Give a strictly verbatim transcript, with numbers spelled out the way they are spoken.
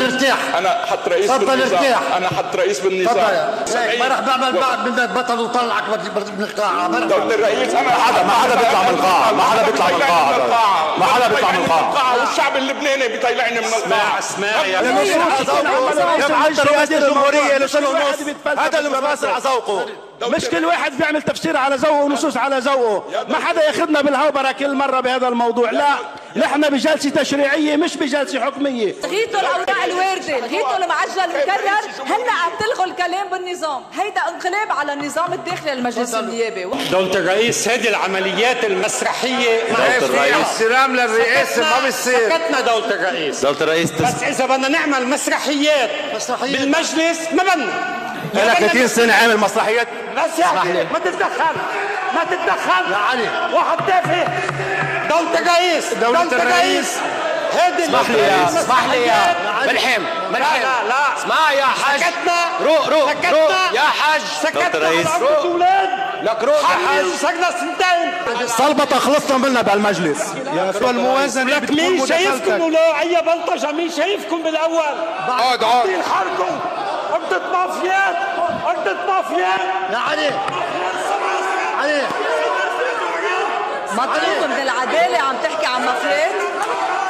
ارتاح. انا حط رئيس تفضل بالنظام. ارتاح. انا حط رئيس بالنظام. ما رح بعمل بدك بطل وطلعك من القاعه. دولة الرئيس انا ما حدا ما حدا بيطلع من القاعه، ما حدا بيطلع من القاعه، ما حدا بيطلع من القاعه، والشعب اللبناني بيطلعني من القاعه. اسمع يا رئاسة الجمهورية لسنة ونص، هذا اللي مفاسر على ذوقه. مش كل واحد بيعمل تفسير على ذوقه ونصوص على ذوقه. ما حدا ياخذنا بالهوبرة كل مرة بهذا الموضوع. لا، نحن بجلسة تشريعية مش بجلسة حكمية. لغيتوا الأوراق الواردة، لغيتوا المعجل مكرر، هلا عم تلغوا الكلام بالنظام. هيدا انقلاب على النظام الداخلي للمجلس النيابي. دولة الرئيس، هذه العمليات المسرحية دولة الرئيس احترام للرئاسة ما بصير. سكتنا دولة الرئيس. دولة الرئيس بس إذا بدنا نعمل مسرحيات بالمجلس ما بدنا. لك ثلاثين سنة عامل مسرحيات. بس يا أخي ما تتدخل، ما تتدخل يا علي واحد تافه. دولة الرئيس، دولة الرئيس، هذه اسمح لي يا اسمح لي يا ملحم ملحم. لا لا اسمع يا حاج. سكتنا روق روق روق يا حاج. سكتنا الرئيس. على أربعة أولاد. لك روق يا حاج. سكتنا سنتين. صلبطة خلصنا منها بهالمجلس. يا اخوان الموازنة لك مين شايفكم ولا أي بلطجة؟ مين شايفكم بالأول؟ اقعد اقعد. حالكم عقدة مافيات، عقدة مافيات. يا علي علي مطلوب من العدالة عم تحكي عن مافيات.